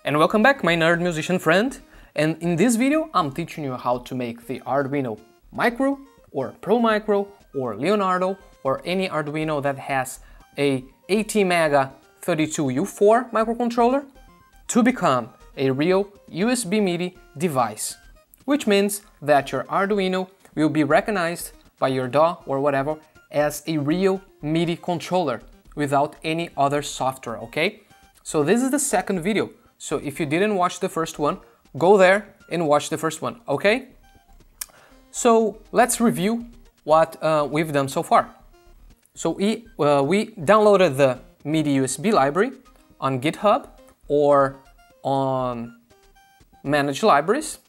And welcome back, my nerd musician friend. And in this video, I'm teaching you how to make the Arduino Micro or Pro Micro or Leonardo or any Arduino that has a ATmega 32U4 microcontroller to become a real USB MIDI device, which means that your Arduino will be recognized by your DAW or whatever as a real MIDI controller without any other software, okay? So this is the second video. So if you didn't watch the first one, go there and watch the first one, okay? So let's review what we've done so far. So we downloaded the MIDI USB library on GitHub or on Manage Libraries.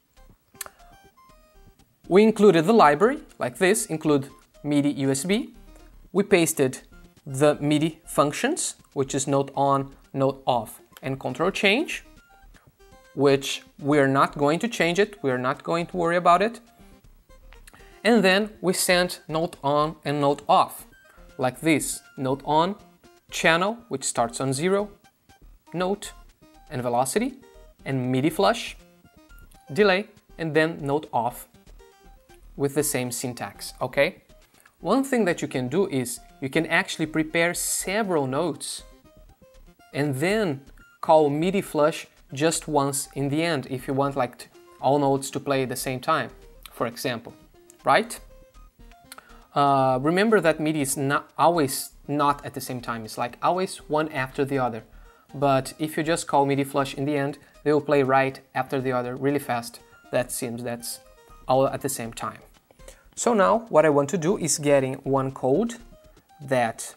We included the library like this, include MIDI USB. We pasted the MIDI functions, which is note on, note off, and control change, which we're not going to change it, we're not going to worry about it. And then we sent note on and note off, like this, note on, channel, which starts on 0, note and velocity, and MIDI flush, delay, and then note off with the same syntax, okay? One thing that you can do is you can actually prepare several notes and then call MIDI flush just once in the end if you want like all notes to play at the same time, for example, right? Remember that MIDI is not always not at the same time, it's like always one after the other. But if you just call MIDI flush in the end, they will play right after the other really fast. That seems that's all at the same time. So now what I want to do is getting one code that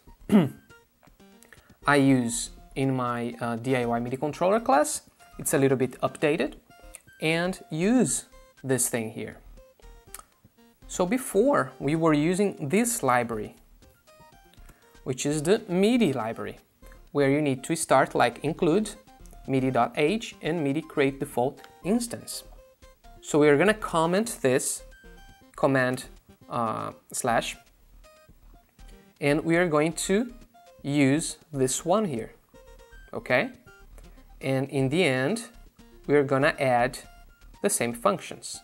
I use in my DIY MIDI controller class. It's a little bit updated, and use this thing here. So before we were using this library, which is the MIDI library, where you need to start like include MIDI.h and MIDI create default instance. So we are gonna comment this command slash, and we are going to use this one here, okay? And in the end, we're gonna add the same functions.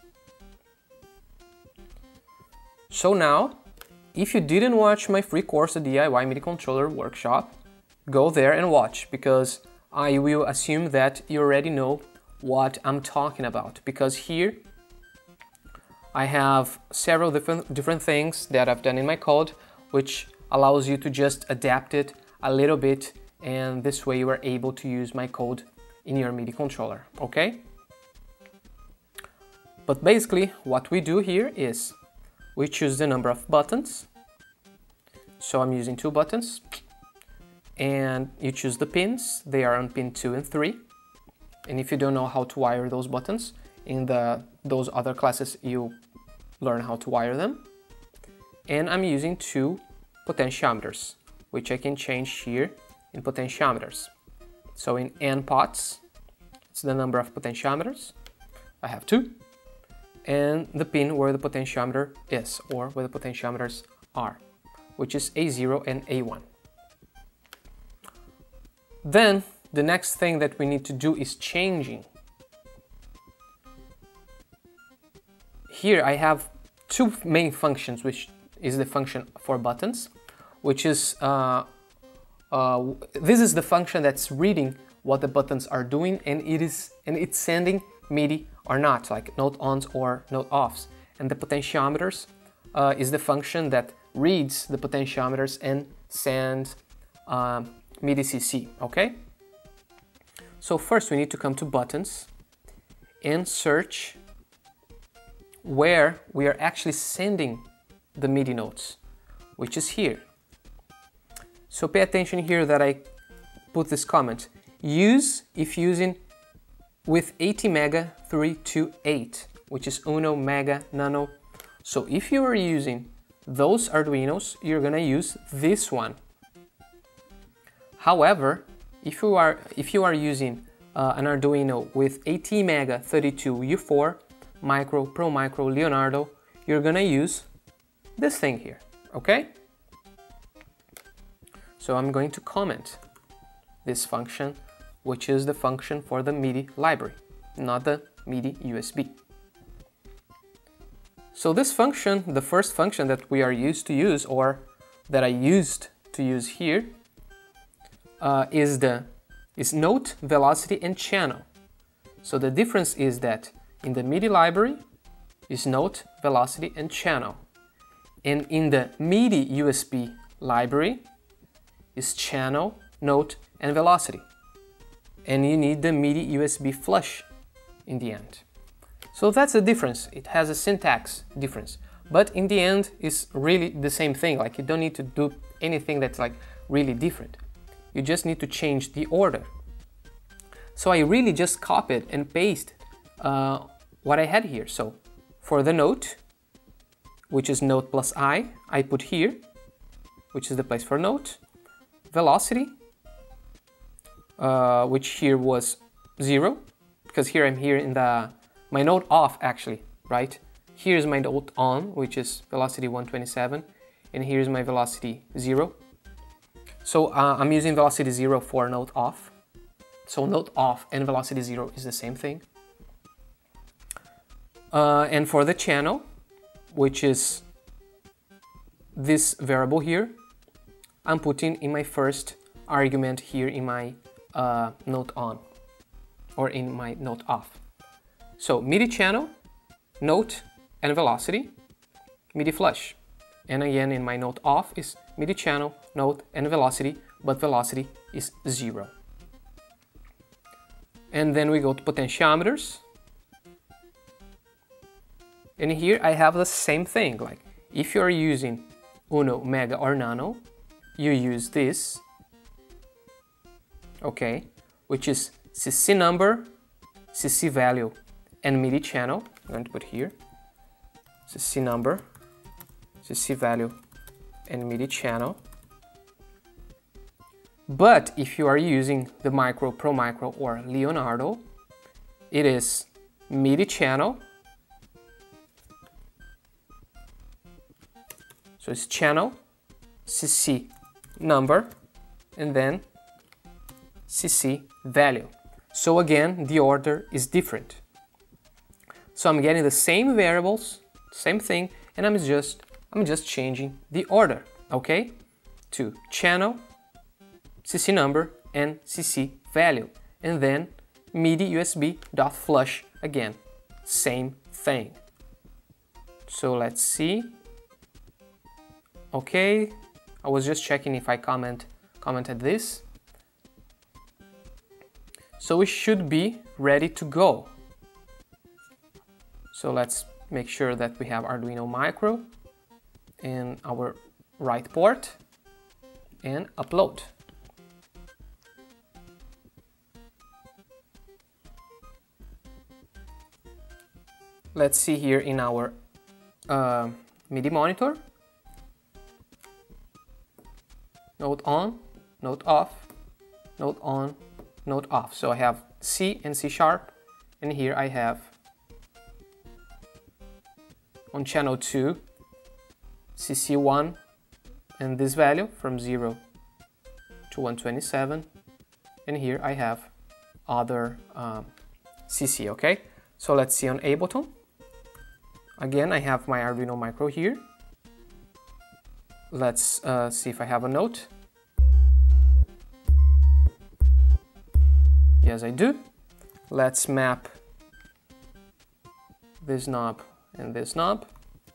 So now, if you didn't watch my free course, the DIY MIDI controller workshop, go there and watch, because I will assume that you already know what I'm talking about, because here I have several different things that I've done in my code, which allows you to just adapt it a little bit, and this way you are able to use my code in your MIDI controller, okay? But basically what we do here is we choose the number of buttons. So I'm using 2 buttons, and you choose the pins. They are on pin 2 and 3. And if you don't know how to wire those buttons, in those other classes you learn how to wire them. And I'm using 2 potentiometers, which I can change here in potentiometers. So in N pots, it's the number of potentiometers. I have 2. And the pin where the potentiometer is, or where the potentiometers are, which is A0 and A1. Then the next thing that we need to do is changing. Here I have 2 main functions, which is the function for buttons, which is this is the function that's reading what the buttons are doing, and it's sending MIDI or not, like note ons or note offs. And the potentiometers is the function that reads the potentiometers and sends MIDI CC, okay? So first we need to come to buttons and search where we are actually sending the MIDI notes, which is here. So pay attention here that I put this comment. Use if using with ATmega 328, which is Uno, Mega, Nano. So if you are using those Arduinos, you're gonna use this one. However, if you are using an Arduino with ATmega 32U4, Micro, Pro Micro, Leonardo, you're gonna use this thing here, okay? So I'm going to comment this function which is the function for the MIDI library, not the MIDI USB. So this function, the first function that we are used to use, or that I used to use here, is note, velocity, and channel. So the difference is that in the MIDI library is note, velocity, and channel. And in the MIDI USB library is channel, note, and velocity. And you need the MIDI USB flush in the end. So that's the difference. It has a syntax difference. But in the end, it's really the same thing. Like, you don't need to do anything that's like really different. You just need to change the order. So I really just copied and pasted what I had here. So for the note, which is note plus I put here, which is the place for note. Velocity, which here was 0, because here I'm here in my note off actually, right? Here's my note on, which is velocity 127, and here's my velocity 0. So I'm using velocity 0 for note off. So note off and velocity 0 is the same thing. And for the channel, which is this variable here, I'm putting in my first argument here in my note on, or in my note off. So MIDI channel, note, and velocity, MIDI flush. And again, in my note off is MIDI channel, note, and velocity, but velocity is 0. And then we go to potentiometers. And here I have the same thing. Like, if you're using Uno, Mega, or Nano, you use this, okay, which is CC number, CC value, and MIDI channel. I'm going to put here CC number, CC value, and MIDI channel. But if you are using the Micro, Pro Micro, or Leonardo, it is MIDI channel. So it's channel, CC number, and then CC value. So again, the order is different. So I'm getting the same variables, same thing, and I'm just changing the order, okay? To channel, CC number, and CC value. And then MIDI USB dot flush again, same thing. So let's see. Okay, I was just checking if I commented this. So we should be ready to go. So let's make sure that we have Arduino Micro in our right port and upload. Let's see here in our MIDI monitor. Note on, note off, note on, note off. So I have C and C sharp, and here I have on channel 2 CC1 and this value from 0 to 127, and here I have other CC, okay? So let's see on Ableton. Again, I have my Arduino Micro here. Let's see if I have a note. Yes, I do. Let's map this knob and this knob.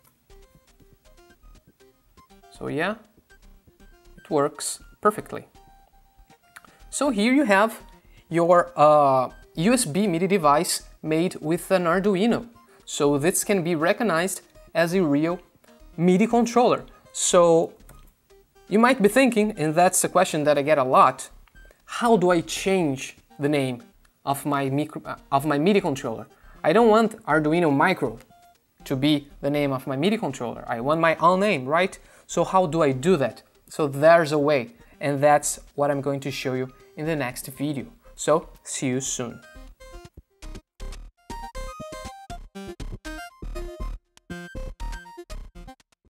So yeah, it works perfectly. So here you have your USB MIDI device made with an Arduino. So this can be recognized as a real MIDI controller. So you might be thinking, and that's a question that I get a lot, how do I change the name of my MIDI controller? I don't want Arduino Micro to be the name of my MIDI controller. I want my own name, right? So how do I do that? So there's a way, and that's what I'm going to show you in the next video. So see you soon.